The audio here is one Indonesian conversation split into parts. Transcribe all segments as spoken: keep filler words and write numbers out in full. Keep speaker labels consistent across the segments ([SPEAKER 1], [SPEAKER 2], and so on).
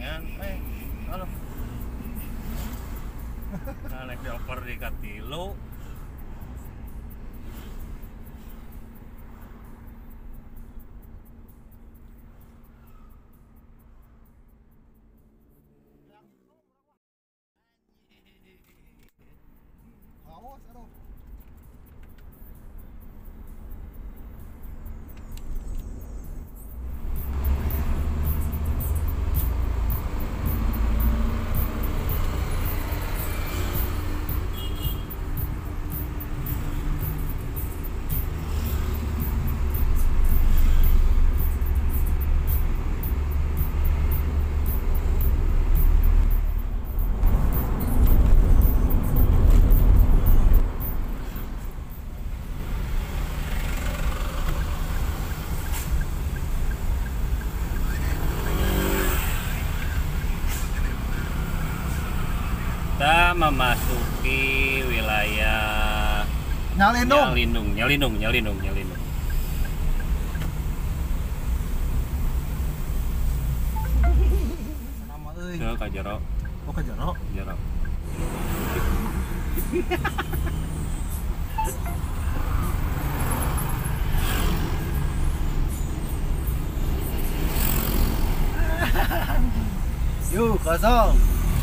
[SPEAKER 1] gorengan eh halo nah naik dioper di katilu
[SPEAKER 2] awas aduh.
[SPEAKER 1] kita memasuki wilayah
[SPEAKER 2] Nyalindung.
[SPEAKER 1] Nyalindung, Nyalindung, Nyalindung, Nyalindung.
[SPEAKER 2] Nama euy.
[SPEAKER 1] Ke Kajaro,
[SPEAKER 2] Oh ka Jaro.
[SPEAKER 1] Jaro.
[SPEAKER 2] Yuk, kosong.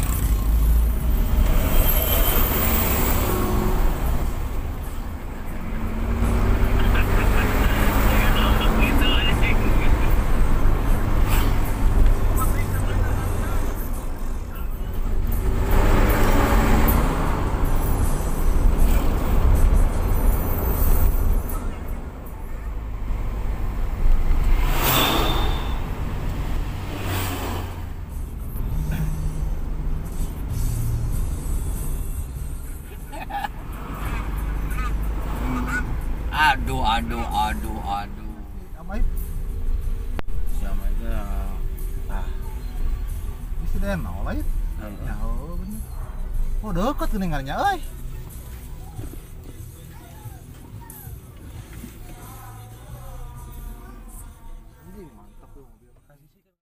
[SPEAKER 1] Aduh, aduh, aduh, aduh.
[SPEAKER 2] Amai
[SPEAKER 1] Siapa aja? Ah,
[SPEAKER 2] isi den nol lain. Ya, oh bener. Oh, deket geuningannya euy.